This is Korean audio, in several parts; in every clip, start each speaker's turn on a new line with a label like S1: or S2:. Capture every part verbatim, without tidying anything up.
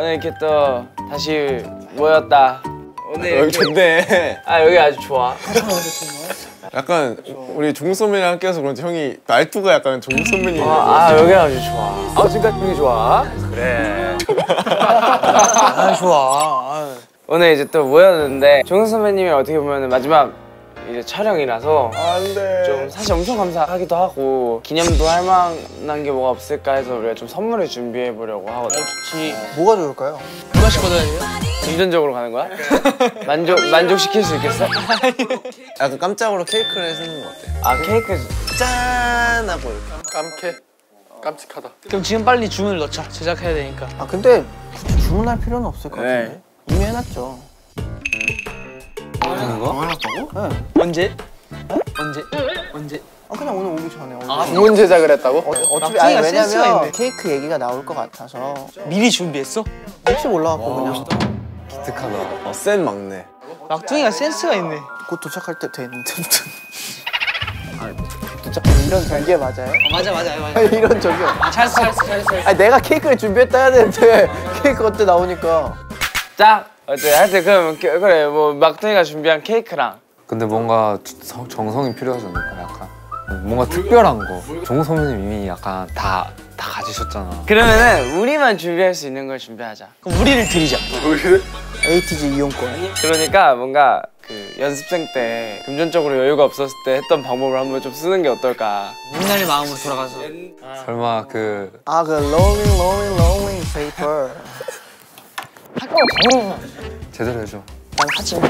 S1: 오늘 이렇게 또 다시 모였다. 오늘
S2: 여기 좋네.
S1: 아 여기 아주 좋아.
S2: 약간 우리 종국 선배랑 함께해서 그런지 형이 말투가 약간 종국 선배님.
S1: 아, 아 여기 아주 좋아. 아 지금까지 분위기 좋아.
S2: 그래.
S1: 아 좋아. 아. 오늘 이제 또 모였는데 종국 선배님이 어떻게 보면 마지막 이제 촬영이라서
S2: 안돼.
S1: 좀 사실 엄청 감사하기도 하고 기념도 할 만한 게 뭐가 없을까 해서 우리가 좀 선물을 준비해 보려고 하거든.
S3: 좋지.
S4: 뭐가 좋을까요?
S3: 하나씩 걷어야 돼요?
S1: 금전적으로 가는 거야? 만족 만족시킬 수 있겠어?
S2: 약간 깜짝으로 케이크를 해주는 거 어때?
S1: 아 케이크
S2: 짠 하고 이렇게.
S5: 깜캐. 깜찍하다.
S3: 그럼 지금 빨리 주문을 넣자. 제작해야 되니까.
S4: 아 근데 굳이 주문할 필요는 없을 것 같은데.
S1: 네.
S4: 이미 해놨죠.
S2: 하는 거? 해놨다고?
S4: 네.
S3: 언제? 언제? 언제?
S4: 아 그냥 오늘 오기 전에. 오늘.
S3: 아,
S5: 주문 제작을 했다고?
S4: 어, 어차피
S3: 막둥이가
S4: 아니
S3: 센스가
S4: 왜냐면
S3: 있네.
S4: 케이크 얘기가 나올 것 같아서
S3: 미리 준비했어?
S4: 혹시 몰라갖고 그냥
S2: 기특하다. 어, 센 막내.
S3: 막둥이가 센스가 있네.
S4: 곧 도착할 때 됐는데 도착 이런 전개 맞아요?
S3: 어, 맞아 맞아 맞아.
S4: 아니, 이런 전개.
S3: 아, 잘했어 잘했어 잘했어. 잘했어.
S4: 아니 내가 케이크를 준비했다 해야 되는데 케이크 그때 나오니까.
S1: 짝! 어때? 하여튼 그럼 그- 그래 뭐 막둥이가 준비한 케이크랑
S6: 근데 뭔가 정- 정성이 필요하지 않을까 약간 뭔가 특별한 거. 종국 선배님 이미 약간 다, 다 가지셨잖아.
S1: 그러면은 우리만 준비할 수 있는 걸 준비하자.
S3: 그럼 우리를 드리자.
S4: 에이티지 이용권.
S1: 그러니까 뭔가 그 연습생 때 금전적으로 여유가 없었을 때 했던 방법을 한번 좀 쓰는 게 어떨까.
S3: 옛날의 마음으로 돌아가서.
S6: 설마 그
S4: 아 그 rolling rolling rolling paper.
S6: 제대로 해줘.
S4: 난 하지.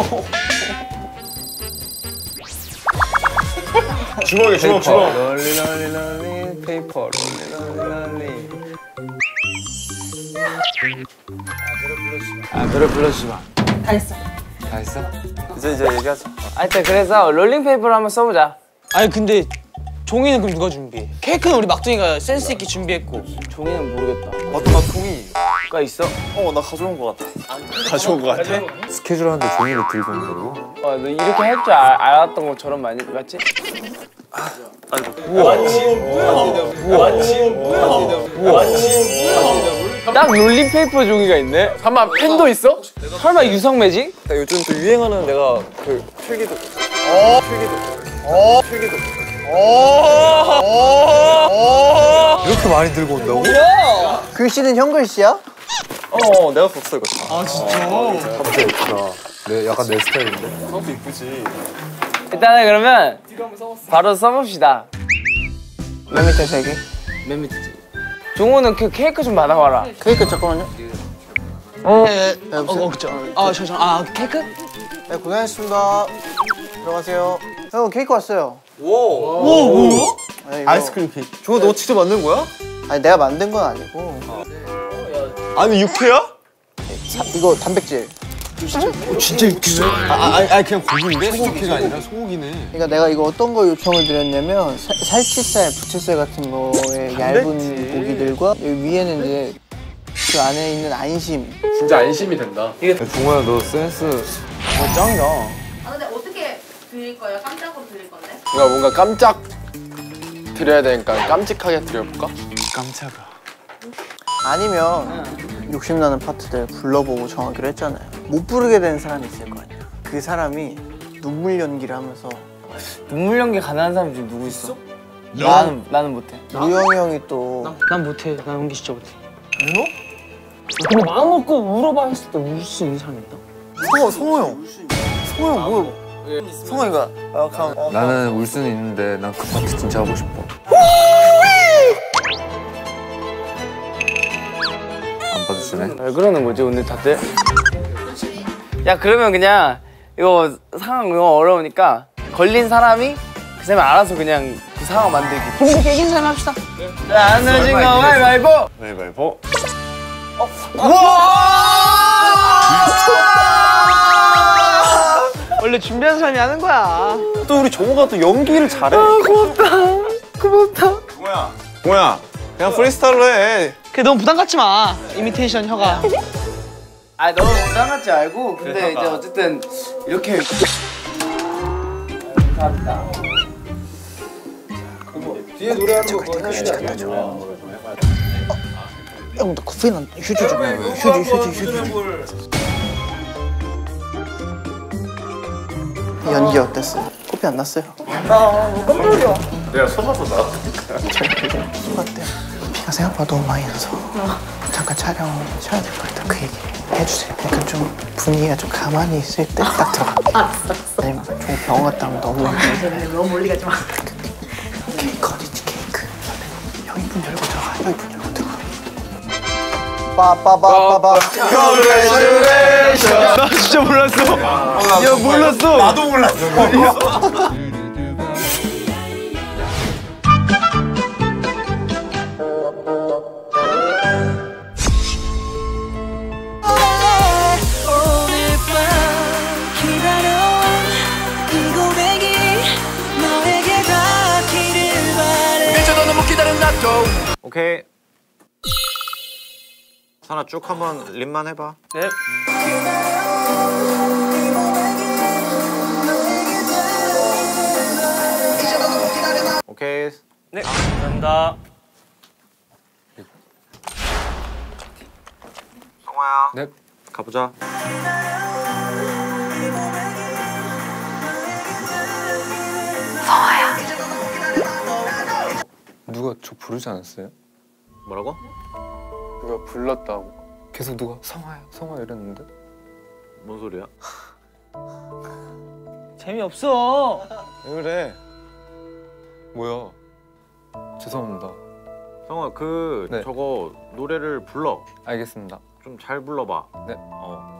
S2: 주먹이 주먹 주먹.
S6: 럴리 럴리 럴리 페이퍼 럴리 럴리 럴리.
S1: 아 노래 불러주지 마.
S6: 다 했어?
S2: 이제 이제 얘기하자.
S1: 하여튼 그래서 롤링페이퍼를 한번 써보자.
S3: 아니 근데 종이는 그럼 누가 준비해? 케이크는 우리 막둥이가 센스 있게 준비했고.
S1: 종이는 모르겠다.
S2: 맞다 나 통이.
S1: 가 있어?
S2: 어 나 가져온 거 같아. 가져온 거 같아?
S6: 스케줄 하는데 종이를 들고 온 거고.
S1: 어, 너 이렇게 할 줄 알았던 것처럼 많이 맞지? 딱 롤링페이퍼 종이가 있네?
S5: 잠깐만 펜도 있어?
S1: 설마 유성 매직?
S2: 나 요즘 또 유행하는 내가 그 필기도. 어 필기도. 어 필기도.
S6: 이렇게 많이 들고 온다고?
S4: 글씨는 형 글씨야?
S2: 어 내가 썼어 이거.
S3: 아 진짜?
S6: 갑자기 있구나. 내 약간 내 스타일인데.
S2: 형도 이쁘지.
S1: 일단은 그러면 바로 써봅시다.
S4: 맨 밑에 세 개.
S1: 맨 밑에 종호는 그 케이크 좀 받아와라.
S4: 케이크 잠깐만요.
S3: 어, 네, 어, 어, 그쵸. 아, 저, 저, 아, 케이크?
S4: 네 고생하셨습니다. 들어가세요. 형 케이크 왔어요.
S2: 오.
S3: 오, 뭐?
S4: 네, 이거-
S2: 아이스크림 케이크. 저거 너 직접 만든 거야?
S4: 아니 내가 만든 건 아니고.
S2: 아니 육회야?
S4: 사, 이거 단백질.
S2: 진짜 육회네. 아, 아 아니 그냥 고기인데 소고기가 아니라 소고기네.
S4: 그러니까 내가 이거 어떤 거 요청을 드렸냐면 사, 살치살, 부채살 같은 거에 얇은 고기들과 여기 위에는 이제 그 안에 있는 안심.
S5: 진짜 안심이 된다.
S6: 종호야 너 센스.
S1: 어, 짱이다.
S7: 아 근데 어떻게 드릴 거예요? 깜짝으로 드릴 건데?
S5: 우리가 뭔가 깜짝 드려야 되니까 깜찍하게 드려볼까?
S2: 깜짝아.
S4: 아니면 욕심나는 파트들 불러보고 정하기로 했잖아요. 못 부르게 되는 사람이 있을 거 아니야. 그 사람이 눈물 연기를 하면서
S1: 눈물 연기 가능한 사람 지금 누구 있어? 나는 나는 못해.
S4: 우영이 형이 또
S3: 난 못해. 난 연기 진짜 못해. 울어? 근데 마음 먹고 울어봐 했을 때 울 수 있는 사람이 있다?
S4: 성호, 성호 형. 성호 형 뭐? 성호이가 어, 감. 어,
S6: 나는 울 수는 있는데 난 그 파트 진짜 하고 싶어. 안 받으시네?
S1: 왜 그러는 거지 오늘 다들? 야 그러면 그냥 이거 상황 이거 어려우니까 걸린 사람이 그 사람이 알아서 그냥 그 상황 만들기.
S3: 힘들게 이긴 사람 합시다.
S1: 안 내진 거 가위바위보.
S2: 가위바위보.
S3: 원래 준비한 사람이 하는 거야.
S2: 또 우리 종호가 또 연기를 잘해.
S1: 고맙다. 고맙다.
S2: 뭐야? 뭐야? 그냥 프리스타일로 해.
S3: 그래 너무 부담 갖지 마. 이미테이션 혀가.
S1: 아 너무 부담 갖지 말고 근데 이제 어쨌든 이렇게 감사합니다.
S5: 뒤에 노래하는 거 그거 해야 돼.
S4: 형, 나 코피 난 휴지 좀. 휴지, 휴지, 휴지. 연기 어땠어요? 코피 안 났어요?
S2: 내가 속아서 나왔으니까.
S4: 속았대요. 피가 생각보다 너무 많이 나서 잠깐 촬영 쉬어야 될 것 같다. 그 얘기 해주세요. 약간 좀 분위기가 좀 가만히 있을 때 딱 들어갈게요. 아니면 좀 병원 갔다 오면 너무
S7: 너무 멀리 가지 마.
S4: 케이크 어디지 케이크? 형 이쁜 열고 들어가. 형 이쁜 열고 들어가. 빠빠빠빠빠.
S1: 나 진짜 몰랐어. 야 몰랐어.
S2: 나도 몰랐어.
S8: 오케이. 산아 쭉 한번 립만 해봐.
S1: 네.
S8: 오케이.
S1: 네. 감사합니다.
S8: 성화야.
S6: 네.
S8: 가보자.
S6: 누가 저 부르지 않았어요?
S8: 뭐라고?
S5: 누가 불렀다고.
S6: 계속 누가 성화야 성화 이랬는데.
S8: 뭔 소리야?
S1: 재미없어.
S2: 왜 그래?
S6: 뭐야? 죄송합니다.
S8: 성화 그
S6: 네.
S8: 저거 노래를 불러.
S6: 알겠습니다.
S8: 좀 잘 불러봐.
S6: 네.
S8: 어.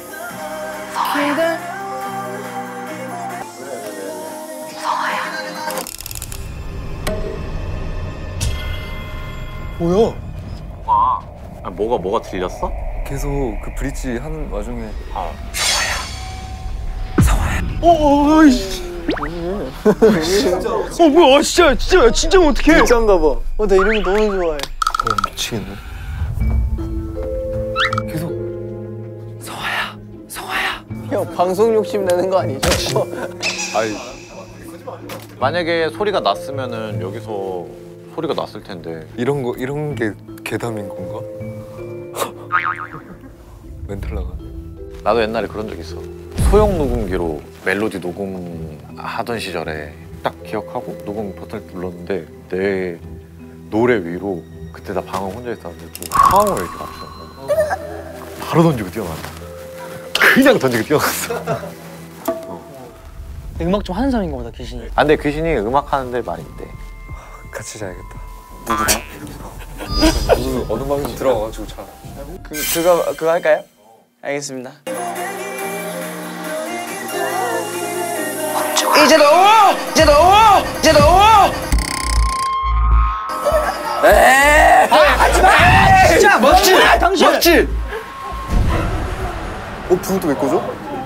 S6: 뭐야?
S8: 뭐가? 아, 뭐가 뭐가 들렸어?
S6: 계속 그 브릿지 하는 와중에
S1: 어 뭐야 진짜 진짜 진짜 어떡해.
S4: 진짠가 봐. 어, 나 이런 거 너무 좋아해.
S6: 어, 미치겠네. 계속
S4: 형, 방송 욕심 내는 거 아니죠?
S8: 아이. 만약에 소리가 났으면은 여기서 소리가 났을 텐데.
S6: 이런 거 이런 게 괴담인 건가? 멘탈 나가.
S8: 나도 옛날에 그런 적 있어. 소형 녹음기로 멜로디 녹음하던 시절에 딱 기억하고 녹음 버튼을 눌렀는데 내 노래 위로 그때 나 방황 혼자 있었는데 뭐 화음을 이렇게 맞춰. 바로 던지고 뛰어났다. 그냥 던지고 뛰어났어.
S3: 음악 좀 하는 사람인가 보다 귀신이.
S8: 아 근데 귀신이 음악 하는데 많이 있대.
S6: 같이 자야겠다. 누구랑? 무슨 어느 방송 들어가가지고 자.
S1: 그 그거 그거 할까요? 알겠습니다. 이제 너워! 이제 너워! 이제 너워! 에이! 하지 마! 진짜 먹지! 당신! 먹지!
S2: 어, 불은 또 왜 꺼져?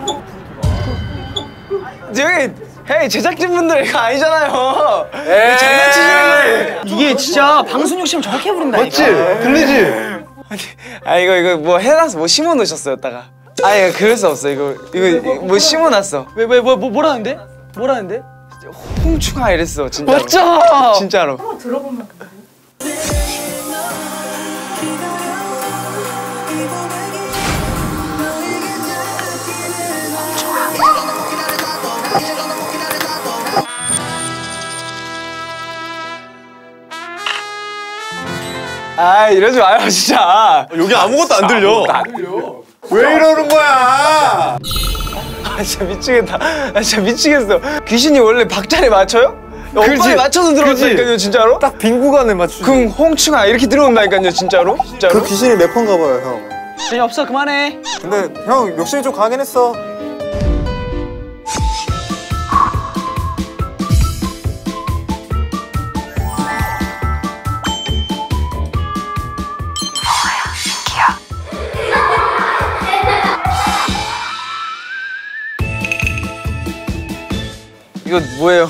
S1: 저기 헤이 제작진분들 이거 아니잖아요. 에이 장난치시는 거예요.
S3: 이게 진짜 방송 욕심 저렇게 부린다니까.
S1: 맞지? 들리지? 아 이거 이거 뭐 해놨어 뭐 심어놓으셨어요 다가. 아 이거 그럴 수 없어 이거 이거 뭐 심어놨어.
S3: 왜 왜 뭐 뭐, 뭐라는데? 뭐라는데?
S1: 홍충아 이랬어 진짜로.
S3: 맞죠?
S1: 진짜로.
S7: 한번 들어보면
S1: 아 이러지 마요 진짜.
S2: 여기 아무것도 안 들려. 왜 이러는 거야?
S1: 아 진짜 미치겠다. 아 진짜 미치겠어. 귀신이 원래 박자에 맞춰요? 억방에 맞춰서 들어온다니까요 진짜로?
S6: 딱 빈 구간에 맞추.
S1: 그럼 홍충아 이렇게 들어온다니까요 진짜로? 진짜로?
S2: 그 귀신이 몇 번 가봐요, 형.
S3: 재미없어 그만해.
S2: 근데 형 욕심이 좀 강하긴 했어.
S1: 이거 뭐예요?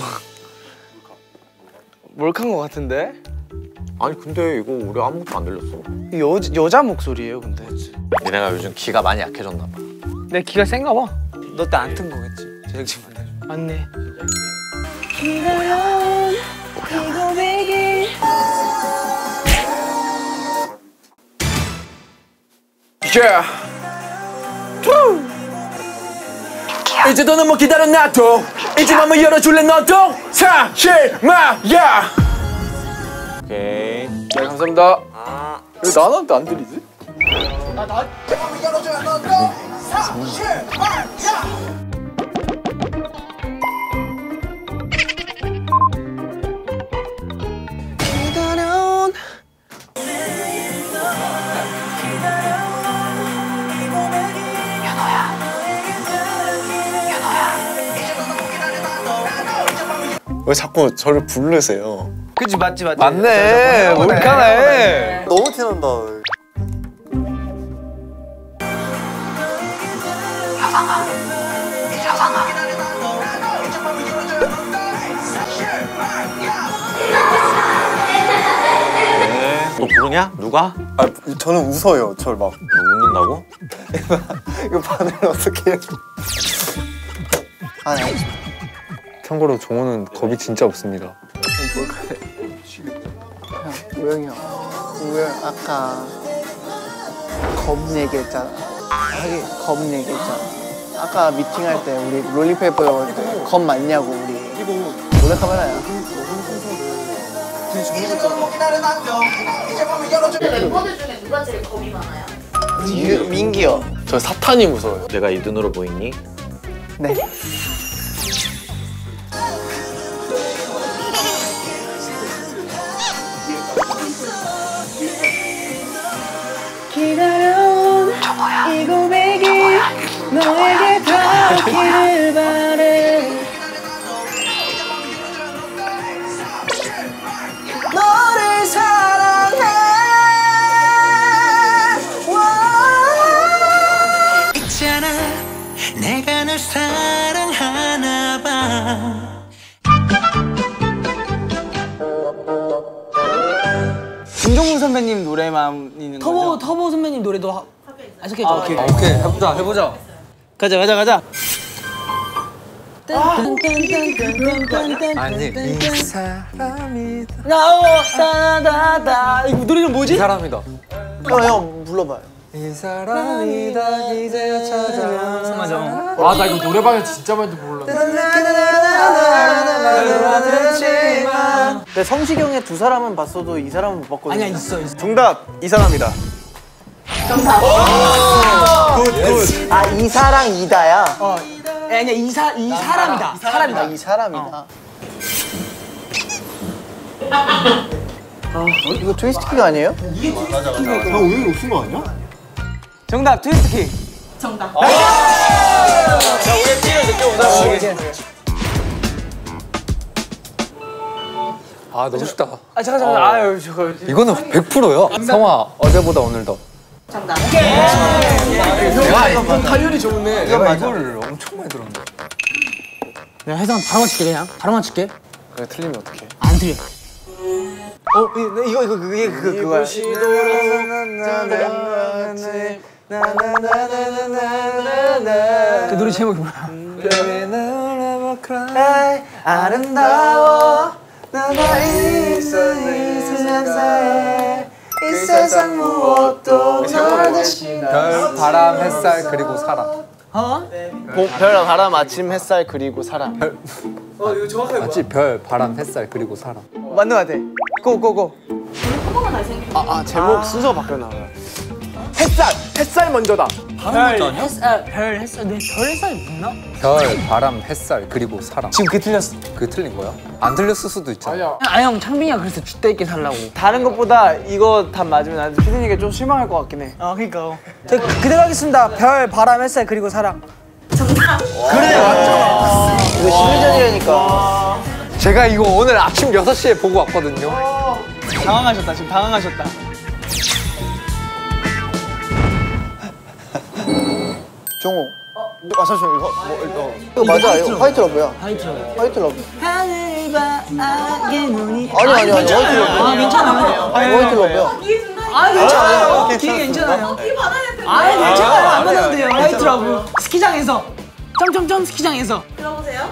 S1: 몰카인 것 같은데?
S8: 아니 근데 이거 우리 아무것도 안 들렸어.
S1: 여, 여자 목소리예요 근데.
S8: 얘네가 요즘 귀가 많이 약해졌나 봐.
S3: 내 기가 센가 봐.
S1: 너 때 안 튼 거겠지? 제작진분들.
S3: 맞네.
S5: Yeah. 이제 너는 뭐 기다려 놔둬. 이제 맘을 열어줄래 너도. 사실마야.
S2: 오케이.
S5: 네, 감사합니다. 왜 나한테 안 들리지?
S2: 왜 자꾸 저를 부르세요?
S1: 그치 맞지 맞지.
S6: 맞네. 몰카네.
S2: 너무 티난다.
S8: 너 부르냐? 누가?
S2: 아, 저는 웃어요. 저를 막.
S8: 너 웃는다고?
S2: 이거 반응을 어떻게 해요?
S4: 아, 네.
S6: 참고로 종호는 겁이 진짜 없습니다.
S4: 우영이 형, 우영 아까 겁 얘기했잖아. 하긴 겁 얘기했잖아. 아까 미팅할 때 우리 롤리페이퍼 먹을 때 겁 맞냐고 우리. 이거 몰래 카메라야.
S7: 멤버들 중에 누가 제일 겁이 많아요?
S4: 유, 민기요.
S5: 저 사탄이 무서워요.
S8: 내가 이 눈으로 보이니?
S4: 네.
S7: 기다려온 이 고백이 너에게 닿기를 바래.
S4: 너를 사랑해.
S9: 있잖아 내가 널 사랑하나 봐.
S1: 김종국 선배님 노래만 있는 거죠?
S3: 터보 터보 선배님 노래도 하... 아, 적혀있죠.
S1: 아, 오케이.
S6: 오케이 해보자 해보자.
S1: 가자 가자 가자.
S6: 아니 이 사람이다.
S3: 나오 따다다. 이 노래는 뭐지?
S6: 이 사람이다.
S4: 형, 형 불러봐요.
S6: 이 사람이다 이제야 찾아온
S1: 맞아.
S5: 아, 나 이거 노래방에 진짜 많이 불렀는데.
S4: 근데 성시경의 두 사람은 봤어도 이 사람은 못 봤거든요.
S3: 아니야 있어 있어.
S2: 정답 이 사람이다.
S4: 아, 이 사랑 이다야.
S3: 어. 아니야 이사 이 사람이다. 사람이다.
S4: 아, 이 사람이다. 아, 이거 트위스트키가 아니에요?
S1: 정답 트위스트키.
S7: 정답.
S6: 아 너무 쉽다.
S1: 아 잠깐 잠깐. 아유 저거.
S6: 이거는 백 퍼센트야. 성화 어제보다 오늘 더.
S7: 정답.
S5: 야, 이거 타율이 좋네.
S6: 내가 이거를 엄청 많이 들었는데.
S3: 내가 해상 바로 맞출게 그냥. 바로 맞출게.
S5: 그래, 틀리면 어떡해.
S3: 안 틀려.
S1: 어 이- 이거 이거 그게 그 그거야.
S3: 그 노래 제목이 뭐야?
S4: 아름다워 너가 있어 이 세상에 이 세상 무엇도 널 대신할
S6: 별, 바람, 햇살 그리고 사랑.
S3: 어?
S4: 봄, 별, 바람, 아침, 햇살 그리고 사랑.
S6: 맞지? 별, 바람, 햇살 그리고 사랑.
S4: 맞는 거 같아. 고고고.
S7: 한 번만 다시 생각해.
S5: 아, 아, 제목 순서 바뀌었나 봐요. 햇살! 햇살 먼저다.
S3: 별 햇살 별 햇살 내 별 햇살이 있나?
S6: 별, 바람, 햇살 그리고 사랑.
S1: 지금 그 틀렸어.
S6: 그게 틀린 거야? 안 틀렸을 수도 있잖아.
S5: 아니야.
S3: 아형 창빈이가 그래서 쥐떼 있게 살라고.
S1: 다른 것보다 이거 답 맞으면 나한테 피디님께 좀 실망할 것 같긴 해.
S3: 아 그니까. 저 그대로 하겠습니다. 별 바람 햇살 그리고 사랑.
S7: 정답.
S4: 이거 심리전이라니까.
S6: 제가 이거 오늘 아침 여섯 시에 보고 왔거든요.
S1: 당황하셨다 지금 당황하셨다.
S4: 종호. 아 잠시만 이거 뭐 이거 이거 맞아 이거 화이트 러브야.
S3: 화이트 러브.
S4: 화이트 러브.
S3: 하늘 바라게 눈이.
S4: 아니 아니 아니 화이트 러브.
S3: 아 괜찮아요.
S4: 화이트 러브야.
S3: 아 괜찮아요. 기회 괜찮아요.
S7: 이 받아야 돼.
S3: 아 괜찮아요. 안 받아도 돼요. 화이트 러브. 스키장에서. 점점점 스키장에서.
S7: 들어보세요.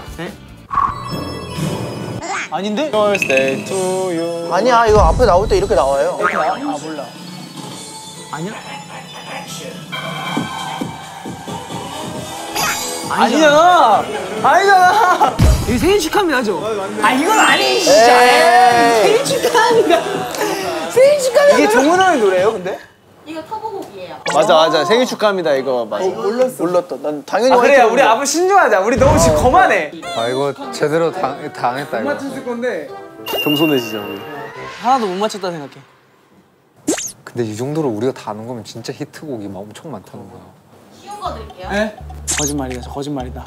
S1: 아닌데?
S2: Birthday to you.
S4: 아니야 이거 앞에 나올 때 이렇게 나와요.
S3: 아니야? 아니잖아. 아니잖아. 이거 생일 축하합니다죠? 아 이건 아니지 진짜. 생일 축하합니다. 생일 축하합니다. 이게 정훈아의 노래예요, 근데?
S7: 이거 터보곡이에요.
S1: 맞아 맞아 생일 축하합니다 이거 맞아.
S4: 몰랐어. 몰랐다. 난 당연히
S3: 아, 그래,
S4: 화이팅
S3: 우리 앞으로 신중하자. 우리 너무 지금 거만해.
S6: 아 이거 제대로 당, 당했다 이거.
S3: 건데.
S1: 겸손해지죠 우리.
S3: 하나도 못 맞췄다 생각해.
S6: 근데 이 정도로 우리가 다 아는 거면 진짜 히트곡이 막 엄청 많다는 거야.
S7: 쉬운 거 드릴게요.
S3: 네? 거짓말이다, 저 거짓말이다.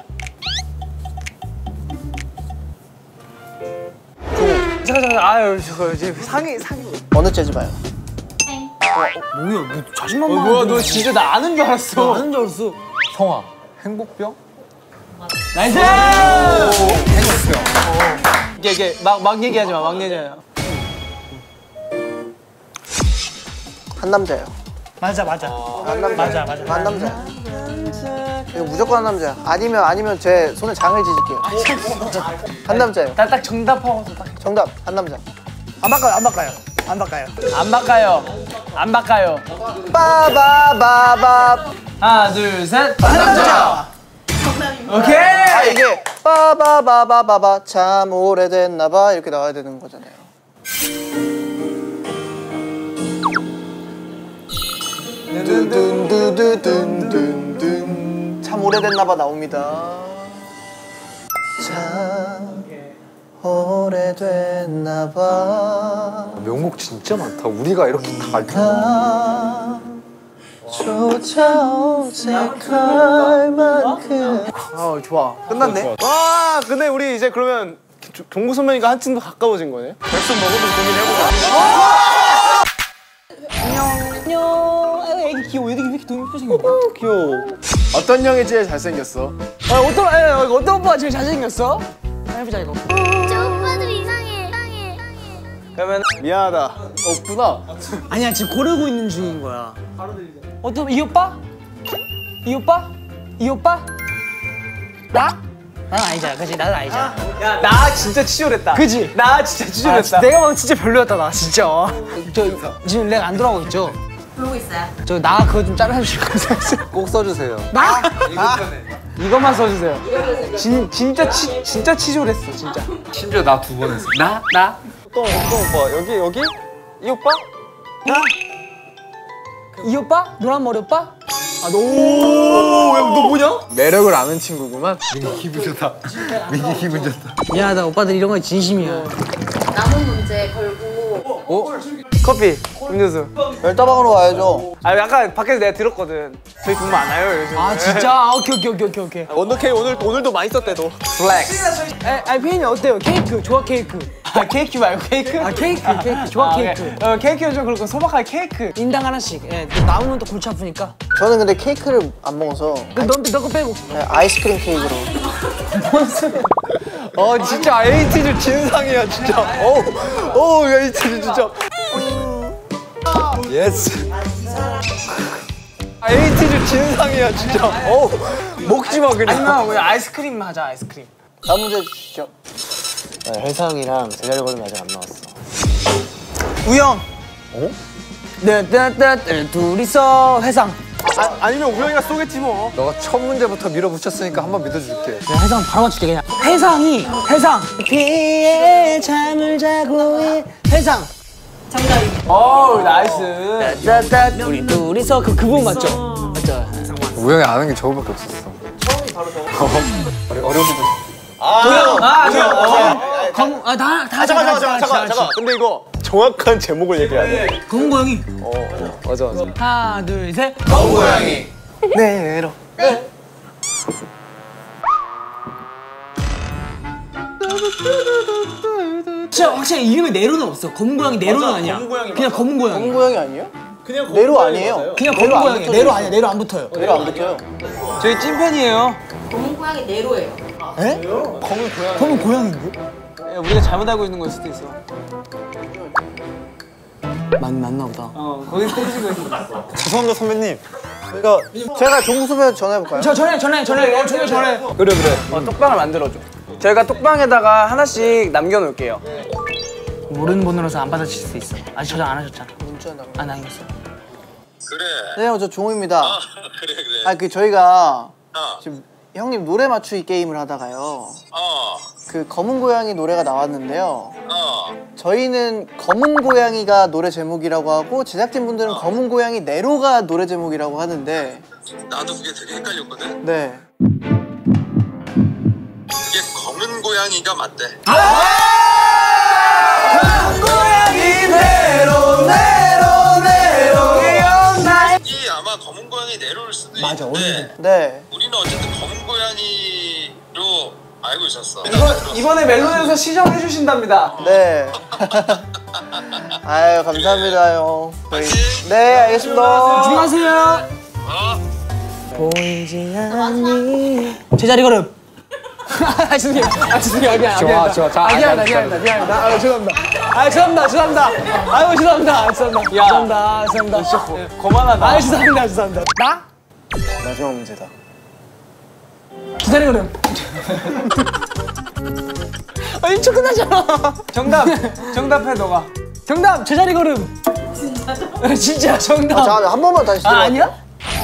S3: 잠깐 잠깐 아유 저거 이제 상의 상의.
S4: 어느 재즈 봐요?
S7: 땡.
S3: 뭐야, 너 자신만 많아. 뭐야, 너 진짜 나 아는 줄 알았어. 아는 줄 알았어.
S6: 성화 행복병?
S3: 나이스!
S6: 행복병.
S3: 이게 이게 막 막 얘기하지 마, 막 얘기하지 마.
S4: 한 남자예요.
S3: 맞아 맞아.
S4: 한 남자.
S3: 맞아 맞아.
S4: 한 남자. 이거 무조건 한 남자야. 아니면 아니면 제 손에 장을 지질게요. 한 남자예요.
S3: 나 딱 정답하고서 딱.
S4: 정답 한 남자. 안 바꿔요. 안 바꿔요. 안 바꿔요.
S3: 안 바꿔요. 안 바꿔요.
S4: 빠바바바.
S3: 하나 둘 셋. 한 남자. 오케이.
S4: 아 이게 빠바바바바바 참 오래됐나봐 이렇게 나와야 되는 거잖아요. 두둔두두둔둔둔 참 오래됐나봐 나옵니다. 참 오래됐나봐
S6: 명곡 진짜 많다. 우리가 이렇게 다 알잖아.
S4: 조차 어색할 만큼.
S1: 아 좋아 끝났네. 와 근데 우리 이제 그러면 종구 선배님과 한층 더 가까워진 거네. 백숙 먹으면 고민해보자.
S3: 안녕. 아유 애기 귀여워. 애기 왜 이렇게 너무 예쁘게 생겼어?
S1: 귀여워. 어떤 형이 제일 잘생겼어?
S3: 아 어떤 아, 어떤 오빠가 제일 잘생겼어? 한번 해보자 이거.
S7: 저 오빠들 이상해. 이상해.
S1: 그러면 미안하다. 없구나.
S3: 아니야 지금 고르고 있는 중인 거야. 어떤 이 오빠? 이 오빠? 이 오빠? 나? 난 아니잖아, 그치? 나는 아니잖아.
S1: 야 나 진짜 치졸했다.
S3: 그치?
S1: 나 진짜 치졸했다.
S3: 아, 내가 막 진짜 별로였다, 나 진짜. 저 지금 렉 안 돌아오고 있죠?
S7: 그러고 있어요.
S3: 저 나 그거 좀 잘라주실 거예요?
S6: 꼭 써주세요.
S3: 나? 이것만 써주세요. 진 진짜 치 진짜 치졸했어, 진짜.
S6: 심지어 나 두 번 했어.
S3: 나? 나?
S1: 또 어떤 오빠? 여기 여기? 이 오빠?
S3: 나? 이 오빠? 노란 머리 오빠? 아, 너.
S1: 오왜너 뭐냐?
S6: 매력을 아는 친구구만. 민기 기분 좋다. 민기 기분 좋다.
S3: 미안하다, 오빠들 이런 거 진심이야.
S7: 남은 문제 걸고.
S1: 어? 커피, 음료수.
S4: 열다방으로 와야죠.
S1: 아 약간 밖에서 내가 들었거든. 저희 돈 많아요 요즘.
S3: 아, 진짜? 아, 오케이, 오케이, 오케이, 오케이, 오케이.
S1: 원더케이 오늘 오늘도 많이 썼대도. 플렉스.
S3: 에, 아니, 페인이 어때요? 케이크, 조각 케이크.
S1: 아 케이크 말고 케이크?
S3: 아, 케이크, 케이크, 조각
S1: 아,
S3: 케이크.
S1: 네. 어 케이크는 좀 그렇고 소박하게 케이크.
S3: 인당 하나씩. 예, 또 남으면 또 골치 아프니까.
S4: 저는 근데 케이크를 안 먹어서
S3: 너너거 빼고.
S4: 네, 아이스크림 케이크로.
S1: 어 진짜 에이티즈 진상이야 진짜. 어우 에이티즈 진짜.
S6: 예스.
S1: 에이티즈 진상이야 진짜. 어우 먹지 마 그냥.
S3: 아니면 우리 아이스크림 하자, 아이스크림.
S4: 다음 문제 주시죠.
S1: 혜상이랑 제자리 걸음이 아직 안 나왔어.
S3: 우영. 어? 네, 네, 네, 네, 둘이서 회상.
S1: 아, 아니면 우영이가 쏘겠지 뭐.
S6: 너가 첫 문제부터 밀어붙였으니까 한번 믿어줄게.
S3: 내가 회상 바로 맞출게 그냥. 회상이 회상. 비에 잠을 자고 회상.
S7: 정답입니다.
S3: 어우 나이스. 따따 우리 둘이서 그 그분 맞죠? 맞죠.
S6: 우영이 아는 게 저거밖에 없었어. 처음이 바로 저거. 어려운 거.
S3: 도영. 아, 저. 검. 아, 다, 다.
S1: 아 잠깐 잠깐 잠깐 잠깐. 근데 이거 정확한 제목을 얘기해야 돼.
S3: 검은 고양이.
S1: 어 맞아 맞아.
S3: 하나, 둘, 셋.
S1: 검은 고양이. 네로.
S3: 진짜 확실히 이름에 네로는 없어. 검은 고양이 네로는 아니야. 그냥 검은 고양이.
S4: 검은 고양이 아니에요?
S1: 그냥
S4: 네로 아니에요.
S3: 그냥
S4: 네로
S3: 검은
S4: 안
S3: 고양이.
S4: 붙어요.
S3: 네로 아니야. 네로 안 붙어요.
S4: 네로 안 붙어요.
S3: 저희 찐팬이에요.
S7: 검은 고양이 네로예요.
S3: 에?
S1: 검은 고양이.
S3: 검은 고양인데?
S1: 야, 우리가 잘못 알고 있는 걸 수도 있어.
S3: 맞, 맞나 보다.
S1: 어 거기 꽂히고 있어.
S2: 죄송합니다 선배님.
S4: 이거 제가 종국 선배한테 전화해볼까요?
S3: 저 전에 전에 전에 어 전에 전에.
S1: 그래 그래. 어 똑방을 만들어줘. 저희가 똑방에다가 하나씩 남겨놓을게요.
S3: 모르는 번호라서 안 받아칠 수 있어. 아직 저장 안 하셨잖아.
S4: 문자 나.
S3: 안 당했어.
S10: 그래.
S4: 네, 형, 저 종호입니다.
S10: 아, 그래 그래.
S4: 아, 그 저희가
S10: 어.
S4: 지금 형님 노래 맞추기 게임을 하다가요.
S10: 어.
S4: 그 검은 고양이 노래가 나왔는데요.
S10: 어.
S4: 저희는 검은 고양이가 노래 제목이라고 하고 제작진분들은
S10: 어.
S4: 검은 고양이 네로가 노래 제목이라고 하는데
S10: 나도 그게 되게 헷갈렸거든.
S4: 네.
S10: 그게 검은 고양이가 맞대.
S3: 검은 고양이 네로 네로 네로
S10: 이 아마 검은 고양이 내려올 수도
S3: 맞아,
S10: 있는데
S4: 네.
S10: 우리는 어쨌든 검은 고양이로 알고 있었어.
S3: 이번, 이번에 멜로디에서 시정해 주신답니다.
S4: 네. 아유, 감사합니다, 형. 저희... 네, 알겠습니다.
S3: 조심하세요.
S10: 어?
S4: 보이지 않니?
S3: 제자리 걸음. 아, 죄송해요. 아, 죄송해요. 아, 미안,
S6: 좋아,
S3: 미안합니다.
S6: 좋아. 자,
S3: 아, 미안합니다,
S6: 알겠어.
S3: 미안합니다, 미안합니다. 아, 죄송합니다. 아, 죄송합니다, 죄송합니다. 아유, 죄송합니다, 죄송합니다. 죄송합니다, 죄송합니다. 진짜
S1: 거만하다.
S3: 아, 죄송합니다, 죄송합니다. 나?
S4: 마지막 문제다.
S3: 제자리 걸음. 아, 일 초 끝나잖아. 정답, 정답해, 너가. 정답, 제자리 걸음. 진짜죠? 진짜, 정답.
S4: 아, 잠깐만, 한 번만 다시
S3: 아,
S4: 들어.
S3: 아니야?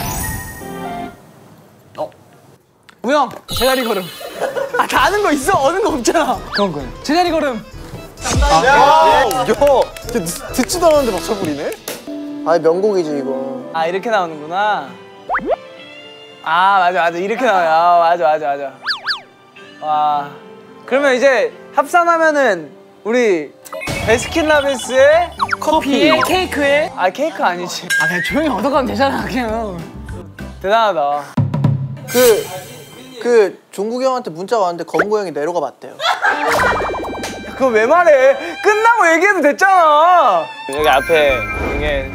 S3: 우영, 제자리 걸음. 아, 다 아는 거 있어? 어는 거 없잖아. 그런 거야. 제자리 걸음.
S4: 야, 야, 듣지도 않았는데 맞춰버리네? 아, 명곡이지, 이거.
S3: 아, 이렇게 나오는구나. 아, 맞아, 맞아. 이렇게 나와요. 아, 맞아, 맞아, 맞아. 와. 그러면 이제 합산하면은 우리 베스킨라빈스의 커피에 케이크에 아, 케이크 아니지. 아, 그냥 조용히 얻어가면 되잖아, 그냥. 대단하다.
S4: 그, 그, 종국이 형한테 문자가 왔는데 검은 고양이 네로가 맞대요.
S3: 그거 왜 말해? 끝나고 얘기해도 됐잖아.
S1: 여기 앞에 이게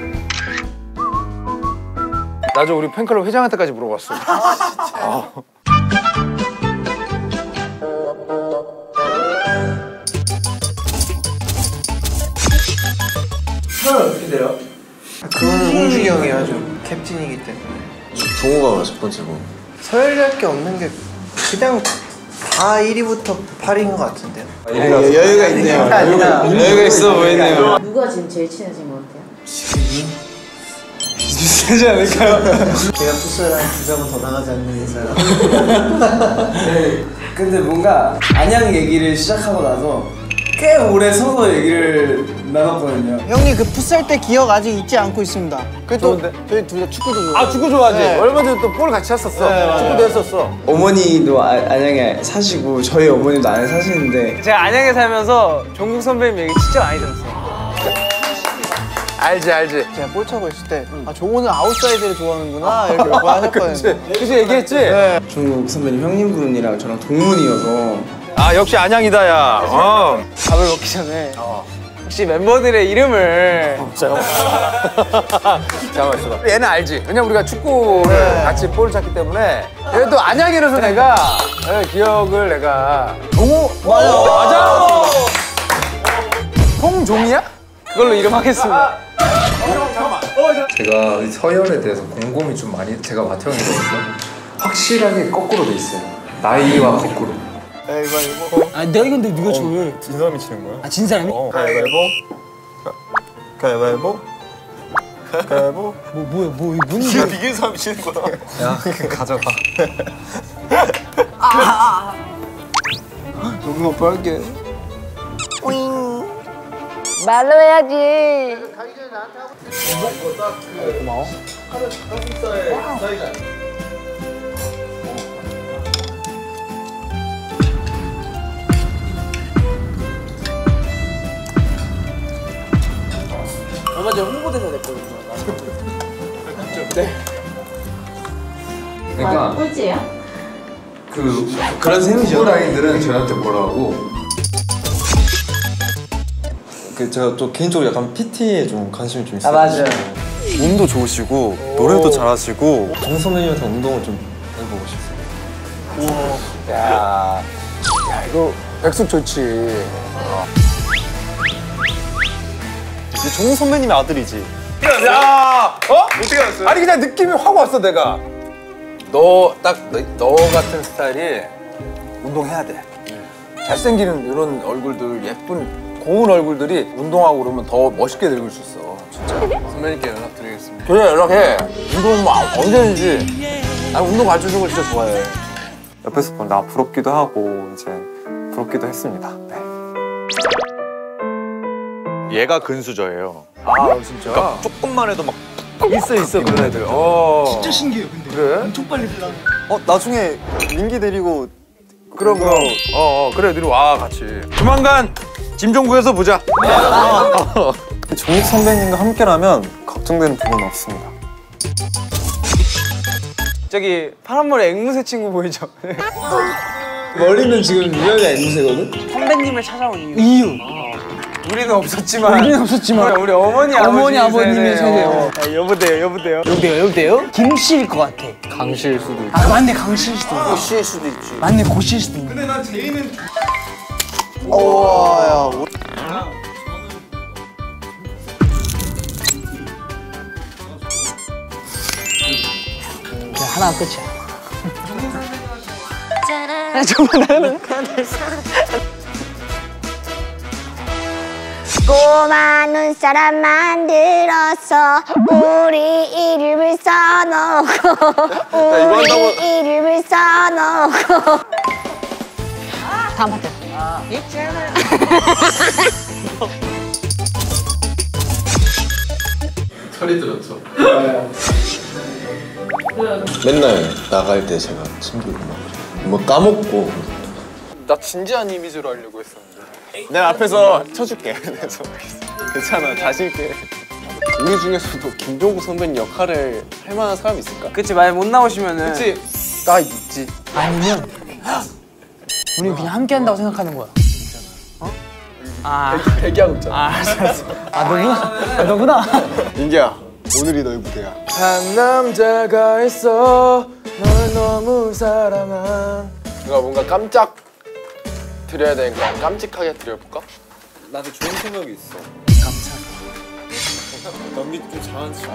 S6: 나도 우리 팬클럽 회장한테까지 물어봤어. 아,
S3: 형은 어떻게 돼요?
S4: 그거는 홍준이 형이 하죠. 캡틴이기 때문에.
S2: 종호가 첫 번째고.
S4: 서열이 할 게 없는 게 그냥 다 일 위부터 팔 위인 것 같은데요.
S2: 여유가 있네요.
S4: 아니라
S2: 여유가 있어 보이네요.
S7: 누가 지금 제일 친해진 것 같아요?
S3: 비슷하지 않을까요?
S4: 제가 풋살랑 두 장은 더 나가지 않는 이상.
S3: 네. 근데 뭔가 안양 얘기를 시작하고 나서 꽤 오래 서서 얘기를 나눴거든요.
S4: 형님 그 풋살 때 기억 아직 잊지 않고 있습니다. 그또 저희 둘 다 축구도 좋아해요.
S1: 아 축구 좋아하지.
S4: 네.
S1: 얼마 전에 또 볼 같이 했었어.
S4: 네,
S1: 축구도 했었어.
S11: 어머니도 아, 안양에 사시고 저희 어머니도 안양에 사시는데
S3: 제가 안양에 살면서 종국 선배님 얘기 진짜 많이 들었어요.
S1: 알지 알지.
S4: 제가 볼 차고 있을 때 아 종호는 아웃사이드를 좋아하는구나 이렇게 몇 번 하셨거든요.
S1: 그치 얘기했지.
S4: 네.
S11: 중국 선배님 형님 분이랑 저랑 동문이어서
S1: 아 역시 안양이다 야. 어.
S3: 밥을 먹기 전에 혹시 멤버들의 이름을
S1: 잠깐만 있어봐. 얘는 알지. 왜냐면 우리가 축구를
S4: 네.
S1: 같이 볼을 찼기 때문에 얘는 또 안양이라서 내가 네, 기억을 내가 종호
S4: 맞아.
S1: 맞아. 홍종이야?
S3: 그걸로 이름 하겠습니다.
S6: 제가 이 서열에 대해서 곰곰이 좀 많이 제가 맡아봤거든요. 확실하게 거꾸로 돼 있어요. 나이와 거꾸로.
S4: 네, 이거 이거.
S3: 아 내가 근데 누가 좋아해?
S2: 진 사람이 치는 거야?
S3: 아 진 사람이?
S2: 어. 가위바위보. 가위바위보. 가위바위보.
S3: 뭐 뭐야 뭐 무슨
S2: 이거 이긴 사람이 치는 거야.
S6: 야, 그 가져가.
S4: 종국 오빠 할게.
S7: 말로 해야지.
S4: 고마워. 얼마 전에 홍보대사 됐거든요. 네.
S6: 그러니까
S7: 꼴찌예요?
S6: 그 그런 셈이죠. 라인들은 저한테 뭐라고?
S11: 그 제가 또 개인적으로 약간 피티에 좀 관심이 좀 있어요.
S3: 아 맞아요.
S2: 몸도 좋으시고 노래도 잘하시고
S11: 정 선배님한테 운동을 좀 해보고 싶어요.
S1: 야, 야 이거 백숙 좋지.
S2: 종 선배님의 아들이지.
S1: 야, 어? 어떻게 알았어요? 아니 그냥 느낌이 확 왔어 내가. 너 딱 너 같은 스타일이 운동해야 돼. 잘생기는 이런 얼굴들 예쁜 고운 얼굴들이 운동하고 그러면 더 멋있게 늙을 수 있어.
S2: 선배님께 연락드리겠습니다.
S5: 그래 연락해. 운동 뭐 언제든지. 나 운동 가르쳐주는 걸 진짜 좋아해.
S6: 옆에서 보면 나 부럽기도 하고 이제 부럽기도 했습니다. 네.
S8: 얘가 근수저예요.
S5: 아 진짜?
S8: 그러니까 조금만 해도 막
S5: 있어 있어 그런 애들. 어.
S4: 진짜 신기해요 근데.
S5: 그래?
S4: 엄청 빨리 들라.
S1: 어 나중에 민기 데리고
S5: 그럼 그럼. 어, 어 그래 들이 와 같이. 조만간 짐종국에서 보자.
S6: 종익 선배님과 함께라면 걱정되는 부분은 없습니다.
S3: 저기 파란머리 앵무새 친구 보이죠?
S11: 머리는 지금 유연이 앵무새거든?
S3: 선배님을 찾아온 이유.
S4: 이유.
S3: 우리는 없었지만.
S4: 우리는 없었지만.
S3: 우리 어머니
S4: 어머니 아버님의
S3: 세대예요.
S4: 세대요.
S3: 아, 여보세요, 여보세요.
S4: 여보세요, 여보세요? 김씨일 것 같아.
S6: 강실 수도 있고.
S4: 아 맞네, 강씨일 수도 있고.
S1: 고씨일 수도 있지.
S4: 맞네, 고씨일 수도 있고.
S2: 근데 난 제이는
S1: 우와 야.
S4: 하나 끝이야.
S12: 꼬마 눈사람 만들어서 우리 이름을 써놓고 우리 이름을 써놓고
S4: 다음 파트.
S2: 철이 들었죠.
S13: 맨날 나갈 때 제가 챙기고 막 뭐 까먹고.
S2: 나 진지한 이미지로 하려고 했었는데. 내가 앞에서 쳐줄게. 그래서 괜찮아 자신 있게. 우리 중에서도 김종국 선배님 역할을 할 만한 사람이 있을까?
S3: 그치, 만약 못 나오시면은.
S2: 그치? 나 있지.
S4: 아니면 우리 그냥 함께 한다고 생각하는 거야.
S3: 어? 아.
S2: 대기하고 있잖아.
S3: 아, 알았어, 알았어.
S4: 아 너구나. 아, 너구나.
S2: 민기야, 오늘이 너의 무대야. 한 남자가 있어, 널 너무 사랑한. 누가 뭔가 깜짝 드려야 되니까 깜찍하게 드려볼까?
S6: 나도 좋은 생각이 있어.
S2: 연기 좀 잘하는 친구.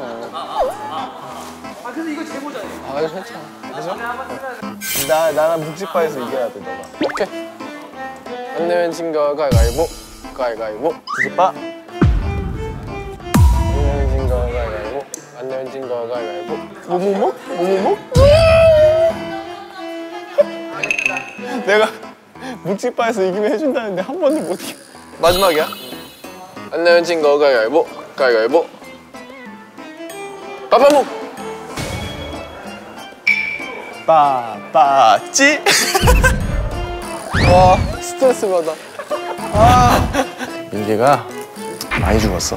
S2: 아, 근데 이거 제보자예요. 아, 이거 괜찮아. 그죠? 나, 나는 묵직바에서 이겨야 돼, 너가. 오케이. 안 내면 진 거 가위가위보. 가위가위보. 묵직바. 안 내면 진 거 가위가위보. 안 내면 진 거 가위가위보. 뭐뭐뭐? 뭐뭐뭐? 내가 묵직바에서 이기면 해준다는데 한 번도 못 이겨. 마지막이야. 안 내면 진 거 가위가위보. 가위가위보. 빠빠무. 빠빠찌. 와 스트레스 받아. 아. 민기가 많이 죽었어.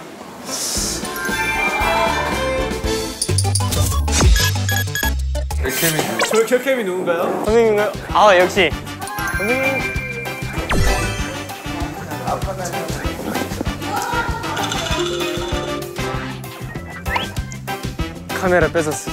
S5: 저 캡캠이 누군가요?
S3: 선생님인가요? 아, 역시. 선생님. 카메라 뺏었어.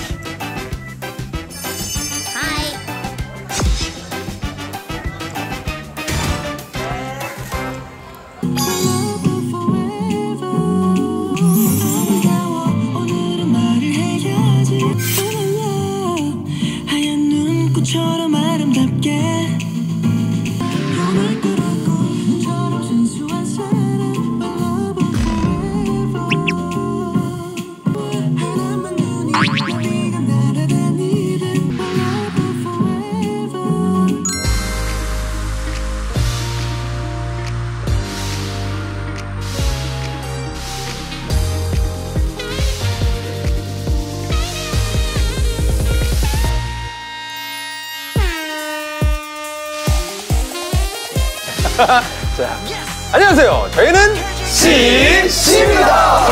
S5: 자, 안녕하세요. 저희는 씨씨입니다.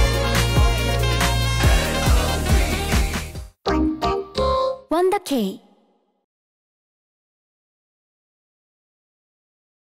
S12: 원더케이